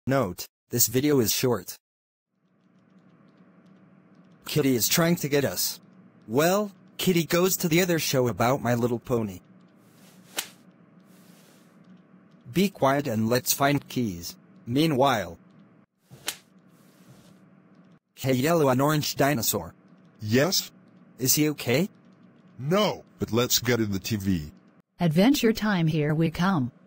Note: this video is short. Kitty is trying to get us. Well, Kitty goes to the other show about My Little Pony. Be quiet and let's find keys. Meanwhile. Hey, yellow and orange dinosaur. Yes? Is he okay? No, but let's get in the TV. Adventure time, here we come.